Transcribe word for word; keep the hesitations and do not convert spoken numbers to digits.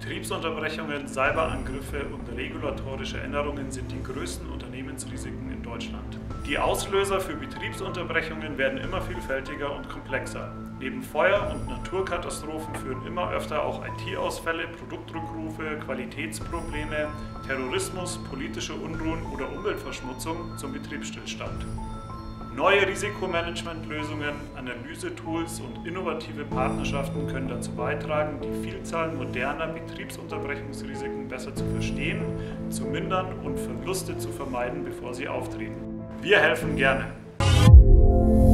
Betriebsunterbrechungen, Cyberangriffe und regulatorische Änderungen sind die größten Unternehmensrisiken in Deutschland. Die Auslöser für Betriebsunterbrechungen werden immer vielfältiger und komplexer. Neben Feuer- und Naturkatastrophen führen immer öfter auch I T-Ausfälle, Produktrückrufe, Qualitätsprobleme, Terrorismus, politische Unruhen oder Umweltverschmutzung zum Betriebsstillstand. Neue Risikomanagementlösungen, Analysetools und innovative Partnerschaften können dazu beitragen, die Vielzahl moderner Betriebsunterbrechungsrisiken besser zu verstehen, zu mindern und Verluste zu vermeiden, bevor sie auftreten. Wir helfen gerne.